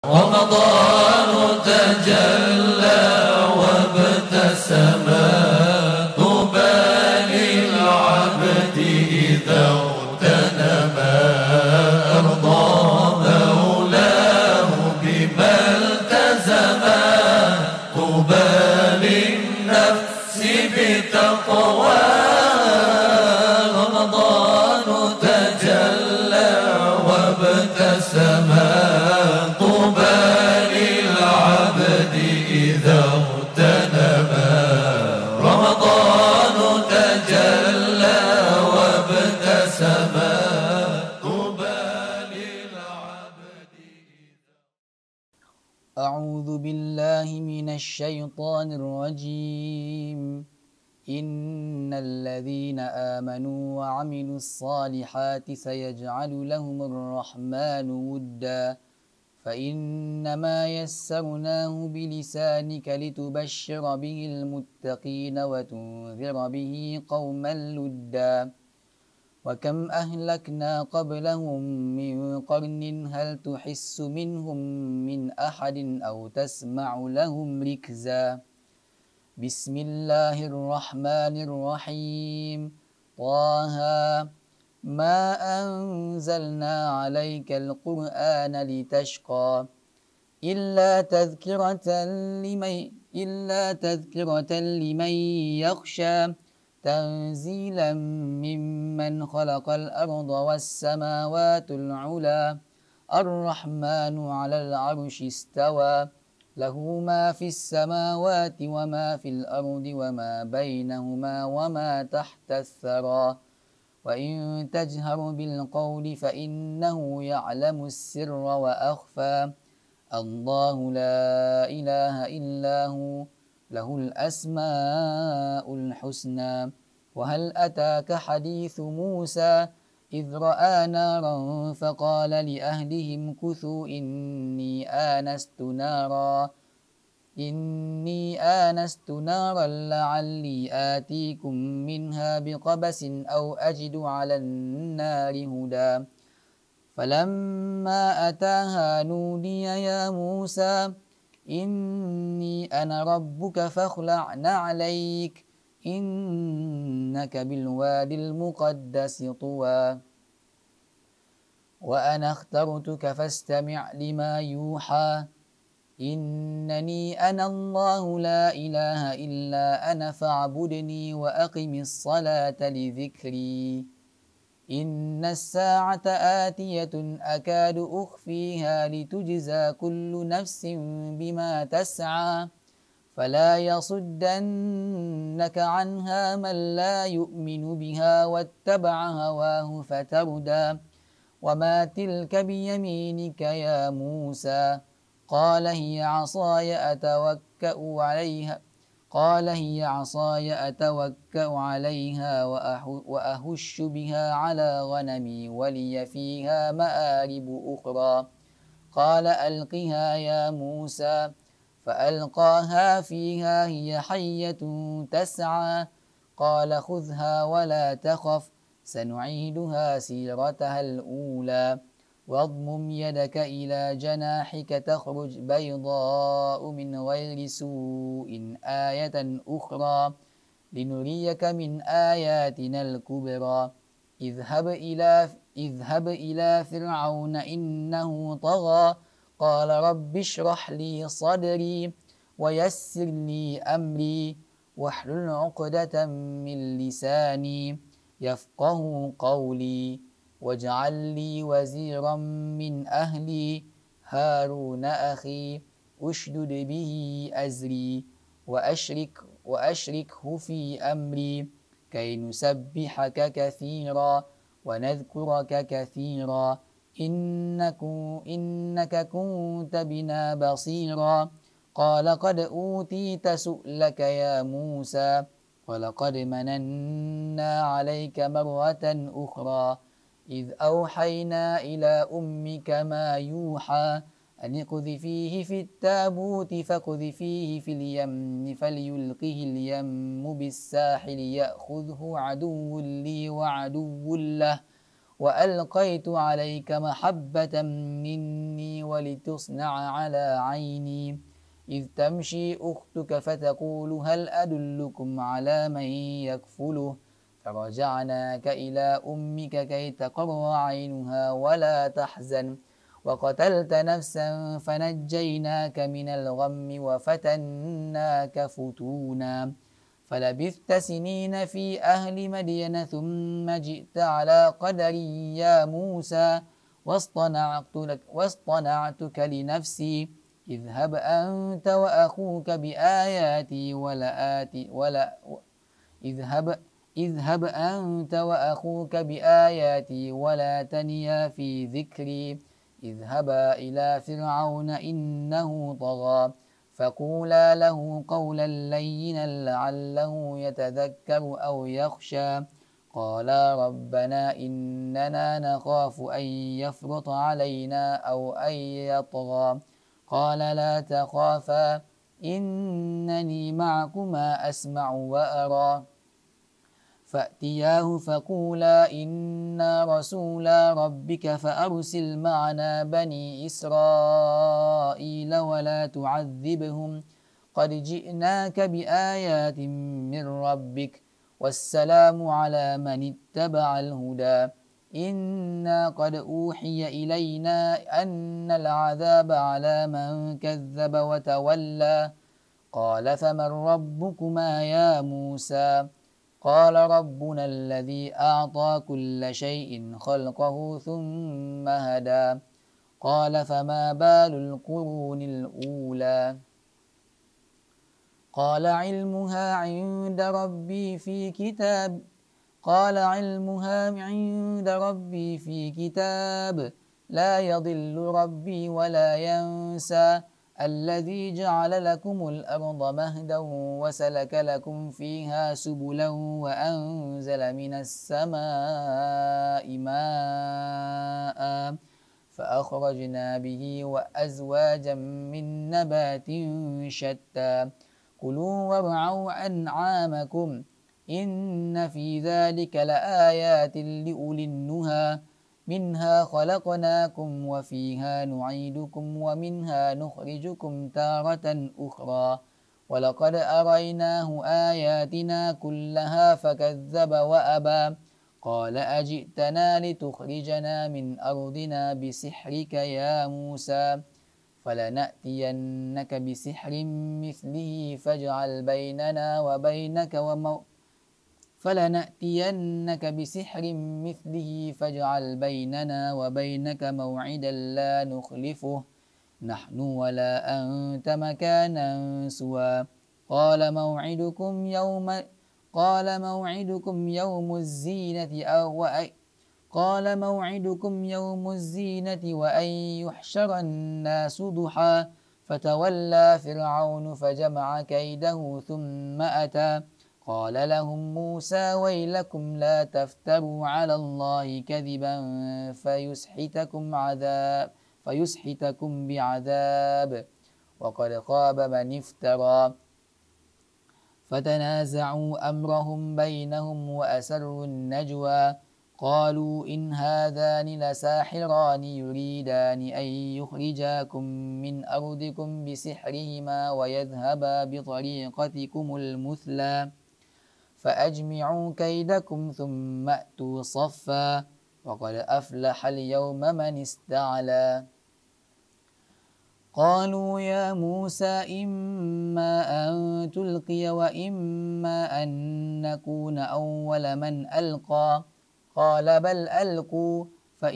رمضان تجلى وابتسم طوبى للعبد إذا اغتنم أرضى مولاه بما التزم طوبى للنفس بتقوى رمضان تجلى وابتسم طوبى للعبد إذا اغتنم رمضان تجلى وابتسم طوبى للعبد. أعوذ بالله من الشيطان الرجيم. إن الذين آمنوا وعملوا الصالحات سيجعل لهم الرحمن ودا فإنما يسرناه بلسانك لتبشر به المتقين وتنذر به قوما لدا وكم أهلكنا قبلهم من قرن هل تحس منهم من أحد أو تسمع لهم ركزا. بسم الله الرحمن الرحيم. طه ما أنزلنا عليك القرآن لتشقى إلا تذكرة لمن يخشى تنزيلا ممن خلق الأرض والسماوات العلى الرحمن على العرش استوى له ما في السماوات وما في الأرض وما بينهما وما تحت الثرى وإن تجهر بالقول فإنه يعلم السر وأخفى الله لا إله إلا هو له الأسماء الحسنى. وهل أتاك حديث موسى إذ رأى نارا فقال لأهلهم كثوا إني آنست نارا لعلي آتيكم منها بقبس أو أجد على النار هدى فلما أتاها نودي يا موسى إني أنا ربك فاخلع نعليك إنك بالوادي المقدس طوى وأنا اخترتك فاستمع لما يوحى إنني أنا الله لا إله إلا أنا فاعبدني وأقم الصلاة لذكري إن الساعة آتية أكاد أخفيها لتجزى كل نفس بما تسعى فلا يصدنك عنها من لا يؤمن بها واتبع هواه فتردى وما تلك بيمينك يا موسى قال هي عصاي أتوكأ عليها وأهش بها على غنمي ولي فيها مآرب أخرى قال ألقها يا موسى فألقاها فيها هي حية تسعى قال خذها ولا تخف سنعيدها سيرتها الأولى واضمم يدك إلى جناحك تخرج بيضاء من غير سوء آية أخرى لنريك من آياتنا الكبرى اذهب إلى فرعون إنه طغى قال رب اشرح لي صدري ويسر لي أمري واحلل عقدة من لساني يفقه قولي واجعل لي وزيرا من أهلي هارون أخي أشدد به أزري وأشركه في أمري كي نسبحك كثيرا ونذكرك كثيرا إنك كنت بنا بصيرا قال قد أوتيت سؤلك يا موسى ولقد مننا عليك مرة أخرى إذ أوحينا إلى أمك ما يوحى أن اقذفيه في التابوت فاقذفيه في اليم فليلقه اليم بالساحل يأخذه عدو لي وعدو له وألقيت عليك محبة مني ولتصنع على عيني إذ تمشي أختك فتقول هل أدلكم على من يكفله فرجعناك إلى أمك كي تقر عينها ولا تحزن وقتلت نفسا فنجيناك من الغم وفتناك فتونا فلبثت سنين في أهل مدين ثم جئت على قدري يا موسى واصطنعتك لنفسي اذهب أنت وأخوك بآياتي اذهب أنت وأخوك بآياتي ولا تنيا في ذكري اذهبا إلى فرعون إنه طغى فقولا له قولا لينا لعله يتذكر أو يخشى قالا ربنا إننا نخاف أن يفرط علينا أو أن يطغى قال لا تخافا إنني معكما أسمع وأرى فأتياه فقولا إنا رسولا ربك فأرسل معنا بني إسرائيل ولا تعذبهم قد جئناك بآيات من ربك والسلام على من اتبع الهدى إنا قد أوحي إلينا أن العذاب على من كذب وتولى قال فمن ربكما يا موسى قال ربنا الذي أعطى كل شيء خلقه ثم هدى قال فما بال القرون الأولى قال علمها عند ربي في كتاب لا يضل ربي ولا ينسى الذي جعل لكم الأرض مهدا وسلك لكم فيها سبلا وأنزل من السماء ماء فأخرجنا به وأزواجا من نبات شتى كلوا وارعوا أنعامكم إن في ذلك لآيات لأولي النهى منها خلقناكم وفيها نعيدكم ومنها نخرجكم تارة أخرى ولقد أريناه آياتنا كلها فكذب وأبى قال أجئتنا لتخرجنا من أرضنا بسحرك يا موسى فلنأتينك بسحر مثله فاجعل بيننا وبينك موعدا لا نخلفه نحن ولا أنت مكانا سوى قال موعدكم يوم الزينة وأن يحشر الناس ضحى فتولى فرعون فجمع كيده ثم أتى قال لهم موسى ويلكم لا تفتروا على الله كذبا فيسحتكم بعذاب وقد خاب من افترى فتنازعوا أمرهم بينهم وأسروا النجوى قالوا إن هذان لساحران يريدان أن يخرجاكم من أرضكم بسحرهما ويذهبا بطريقتكم المثلى فأجمعوا كيدكم ثم أتوا صفا وقد أفلح اليوم من استعلى قالوا يا موسى إما أن تلقي وإما أن نكون أول من ألقى قال بل ألقوا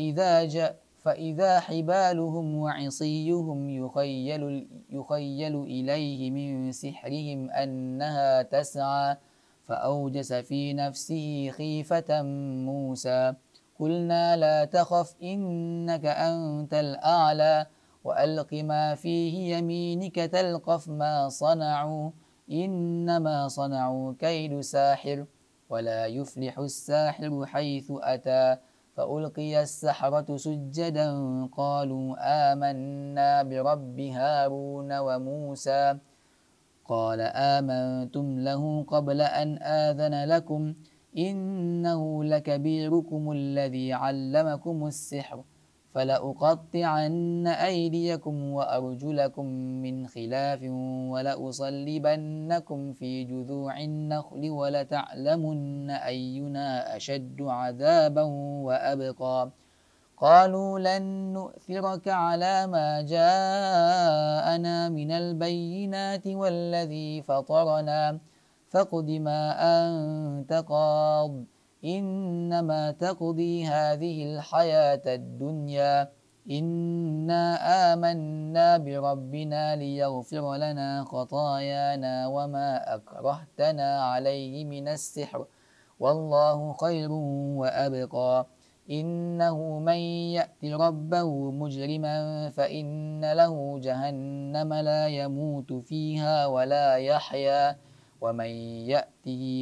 فإذا حبالهم وعصيهم يخيل إليه من سحرهم أنها تسعى فأوجس في نفسه خيفة موسى قلنا لا تخف إنك أنت الأعلى وألق ما فيه يمينك تلقف ما صنعوا إنما صنعوا كيد ساحر ولا يفلح الساحر حيث أتى فألقي السحرة سجدا قالوا آمنا برب هارون وموسى قال آمنتم له قبل أن آذن لكم إنه لكبيركم الذي علمكم السحر فلأقطعن أيديكم وأرجلكم من خلاف ولأصلبنكم في جذوع النخل ولتعلمن أينا أشد عذابا وأبقى قالوا لن نؤثرك على ما جاءنا من البينات والذي فطرنا فاقض ما أنت قاض إنما تقضي هذه الحياة الدنيا إنا آمنا بربنا ليغفر لنا خطايانا وما أكرهتنا عليه من السحر والله خير وأبقى إنه من يأت ربه مجرما فإن له جهنم لا يموت فيها ولا يحيا ومن يأته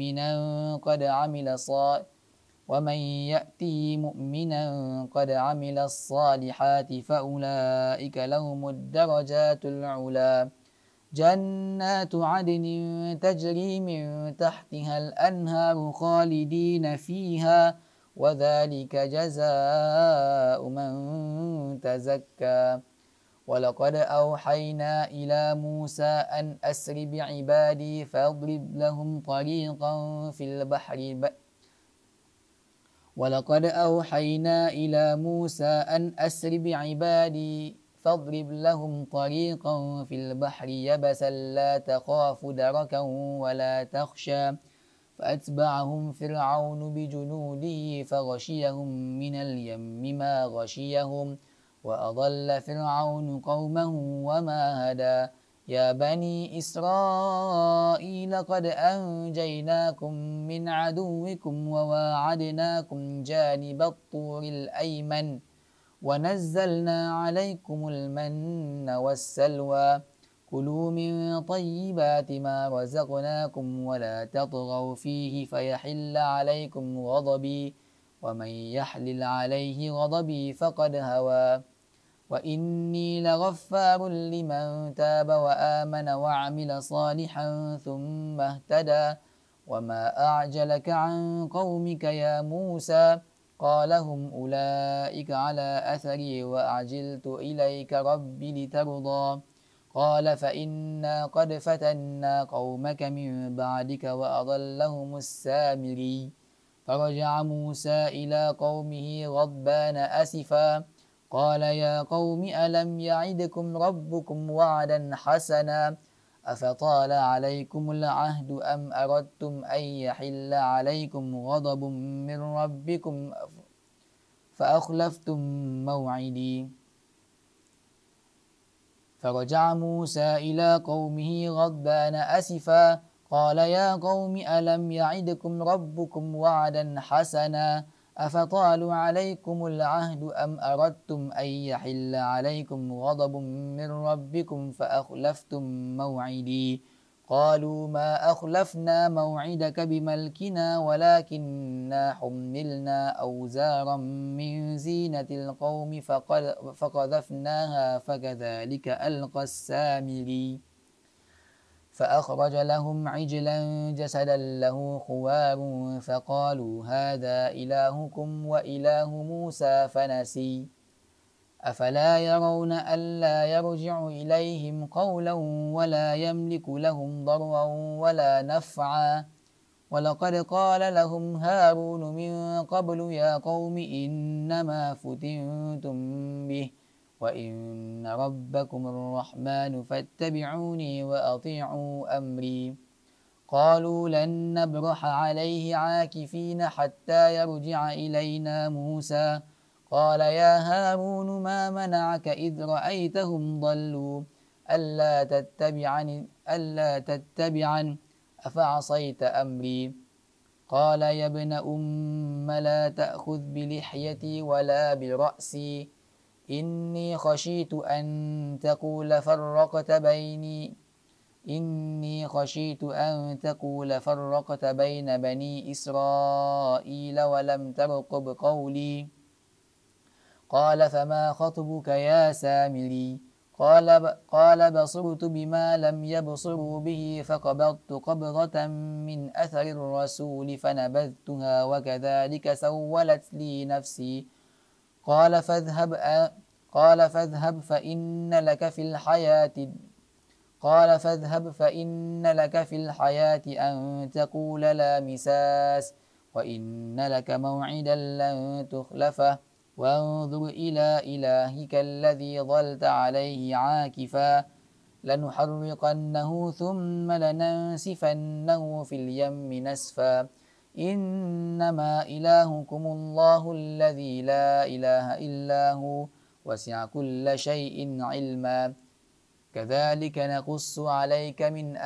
مؤمنا قد عمل الصالحات فأولئك لهم الدرجات العلى جنات عدن تجري من تحتها الأنهار خالدين فيها وذلك جزاء من تزكى ولقد أوحينا إلى موسى أن أسر بعبادي فاضرب لهم طريقا في البحر ولقد أوحينا إلى موسى أن أسر بعبادي فاضرب لهم طريقا في البحر يبسا لا تخاف دركا ولا تخشى فأتبعهم فرعون بجنوده فغشيهم من اليم ما غشيهم وأضل فرعون قومه وما هدى يا بني إسرائيل قد أنجيناكم من عدوكم وواعدناكم جانب الطور الأيمن ونزلنا عليكم المن والسلوى كلوا من طيبات ما رزقناكم ولا تطغوا فيه فيحل عليكم غضبي ومن يحلل عليه غضبي فقد هوى وإني لغفار لمن تاب وآمن وعمل صالحا ثم اهتدى وما أعجلك عن قومك يا موسى قال هم أولئك على أثري وأعجلت إليك ربي لترضى قال فإنا قد فتنا قومك من بعدك وأضلهم السامري فرجع موسى إلى قومه غضبان أسفا قال يا قوم ألم يعدكم ربكم وعدا حسنا أفطال عليكم العهد أم أردتم أن يحل عليكم غضب من ربكم فأخلفتم موعدي فرجع موسى إلى قومه غضبان أسفا قال يا قوم ألم يعدكم ربكم وعدا حسنا أفطال عليكم العهد أم أردتم أن يحل عليكم غضب من ربكم فأخلفتم موعدي قالوا ما أخلفنا موعدك بملكنا ولكننا حملنا أوزارا من زينة القوم فقذفناها فكذلك ألقى السامري فأخرج لهم عجلا جسدا له خوار فقالوا هذا إلهكم وإله موسى فنسي أفلا يرون ألا يرجع إليهم قولا ولا يملك لهم ضرا ولا نفعا ولقد قال لهم هارون من قبل يا قوم إنما فتنتم به وإن ربكم الرحمن فاتبعوني وأطيعوا أمري قالوا لن نبرح عليه عاكفين حتى يرجع إلينا موسى قال يا هارون ما منعك إذ رأيتهم ضلوا ألا تتبعن أفعصيت أمري قال يا ابن أم لا تأخذ بلحيتي ولا برأسي إني خشيت أن تقول فرقت بين بني إسرائيل ولم ترقب قولي قال فما خطبك يا سامري قال بصرت بما لم يبصروا به فقبضت قبضة من أثر الرسول فنبذتها وكذلك سولت لي نفسي. قال فاذهب فإن لك في الحياة أن تقول لا مساس وإن لك موعدا لن تخلفه وانظر إلى إلهك الذي ظلت عليه عاكفا لنحرقنه ثم لننسفنه في اليم نسفا إنما إلهكم الله الذي لا إله إلا هو وسع كل شيء علما كذلك نقص عليك من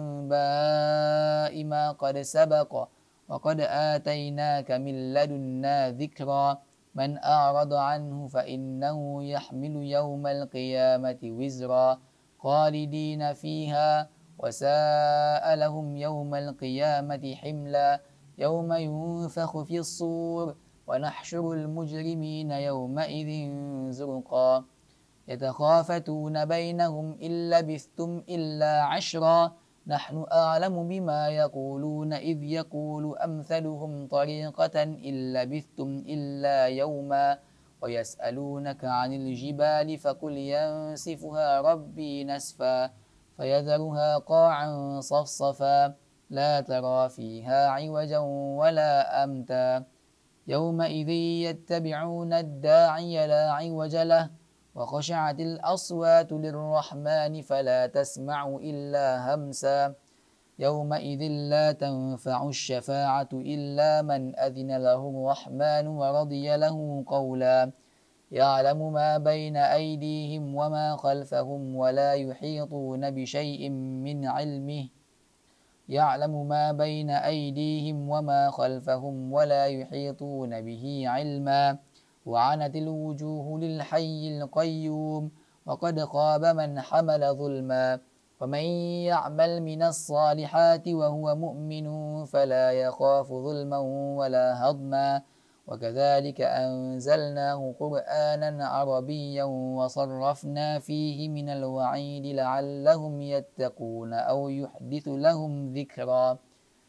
أنباء ما قد سبق وقد آتيناك من لدنا ذكرا من أعرض عنه فإنه يحمل يوم القيامة وزرا خالدين فيها وساء لهم يوم القيامة حملا يوم ينفخ في الصور ونحشر المجرمين يومئذ زرقا يتخافتون بينهم إن لبثتم إلا عشرا نحن أعلم بما يقولون إذ يقول أمثلهم طريقة إن لبثتم إلا يوما ويسألونك عن الجبال فقل ينسفها ربي نسفا فيذرها قاعا صفصفا لا ترى فيها عوجا ولا أمتا يومئذ يتبعون الداعي لا عوج له وخشعت الأصوات للرحمن فلا تسمع إلا همسا يومئذ لا تنفع الشفاعة إلا من أذن له الرحمن ورضي له قولا يعلم ما بين أيديهم وما خلفهم ولا يحيطون بشيء من علمه يعلم ما بين أيديهم وما خلفهم ولا يحيطون به علما وعنت الوجوه للحي القيوم وقد خاب من حمل ظلما ومن يعمل من الصالحات وهو مؤمن فلا يخاف ظلما ولا هضما وكذلك أنزلناه قرآنا عربيا وصرفنا فيه من الوعيد لعلهم يتقون أو يحدث لهم ذكرا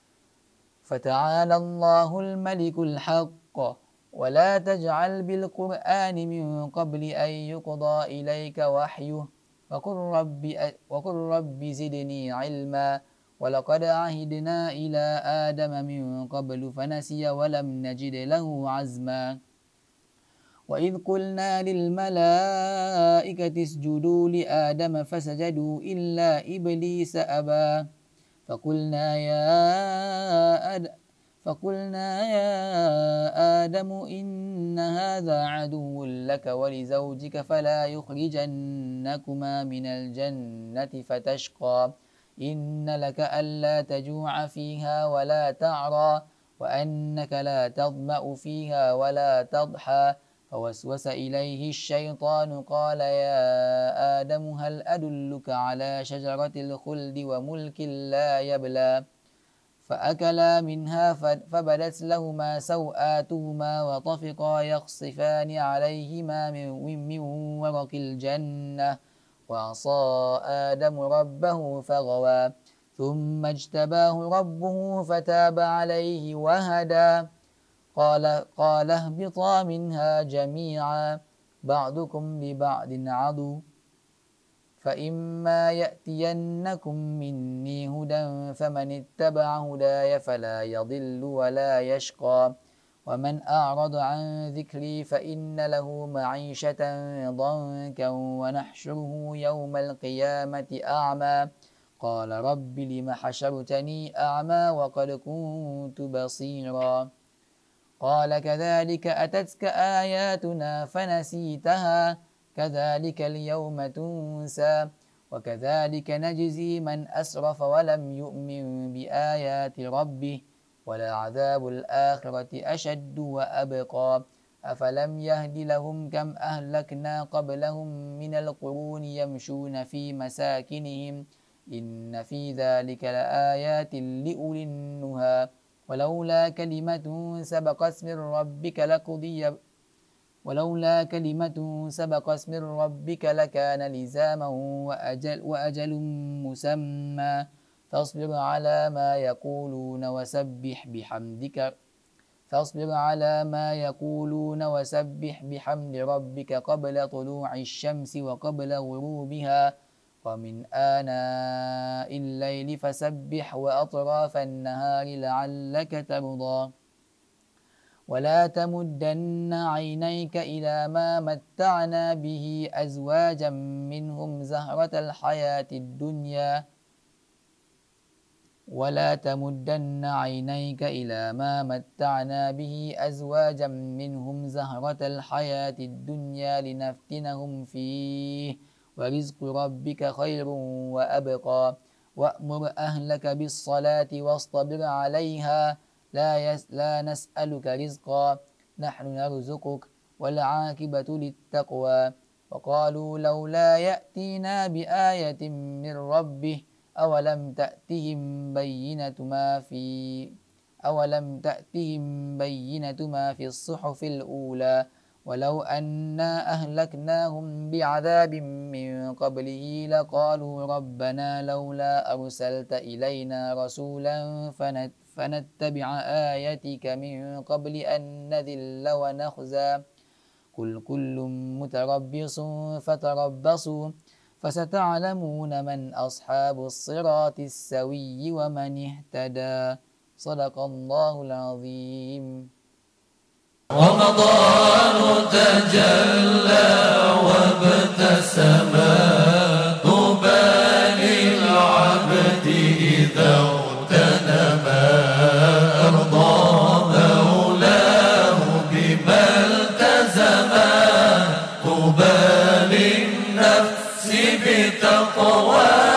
فتعالى الله الملك الحق ولا تجعل بالقرآن من قبل أن يقضى إليك وحيه وقل رب زدني علما ولقد عهدنا إلى آدم من قبل فنسي ولم نجد له عزما وإذ قلنا للملائكة اسجدوا لآدم فسجدوا إلا إبليس أبى فقلنا يا آدم إن هذا عدو لك ولزوجك فلا يخرجنكما من الجنة فتشقى إن لك ألا تجوع فيها ولا تعرى وأنك لا تظمأ فيها ولا تضحى فوسوس إليه الشيطان قال يا آدم هل أدلك على شجرة الخلد وملك لا يبلى فأكلا منها فبدت لهما سوآتهما وطفقا يخصفان عليهما من ورق الجنة وعصى آدم ربه فغوى ثم اجتباه ربه فتاب عليه وهدى قال اهبطا منها جميعا بعضكم لبعض عدو فإما يأتينكم مني هدى فمن اتبع هداي فلا يضل ولا يشقى ومن أعرض عن ذكري فإن له معيشة ضنكا ونحشره يوم القيامة أعمى قال رب لم حشرتني أعمى وقد كنت بصيرا قال كذلك أتتك آياتنا فنسيتها كذلك اليوم تنسى وكذلك نجزي من أسرف ولم يؤمن بآيات ربه ولعذاب الآخرة أشد وأبقى أفلم يهد لهم كم أهلكنا قبلهم من القرون يمشون في مساكنهم إن في ذلك لآيات لأولي النهى ولولا كلمة سبقت من ربك ولولا كلمة سبقت من ربك لكان لزاما وأجل مسمى فاصبر على ما يقولون وسبح بحمد ربك قبل طلوع الشمس وقبل غروبها ومن آناء الليل فسبح وأطراف النهار لعلك ترضى ولا تمدن عينيك إلى ما متعنا به أزواجا منهم زهرة الحياة الدنيا لنفتنهم فيه ورزق ربك خير وأبقى وأمر أهلك بالصلاة واصطبر عليها لا نسألك رزقا نحن نرزقك والعاقبة للتقوى وقالوا لولا يأتينا بآية من ربه أولم تأتهم بينة ما في الصحف الأولى ولو أنا أهلكناهم بعذاب من قبله لقالوا ربنا لولا أرسلت إلينا رسولا فنتبع آياتك من قبل أن نذل ونخزى قل كل متربص فتربصوا فستعلمون من أصحاب الصراط السوي ومن اهتدى صدق الله العظيم. رمضان تجلى وابتسم طوبى للعبد إذا اغتنم أرضى مولاه بما التزم طوبى للنفس بتقوى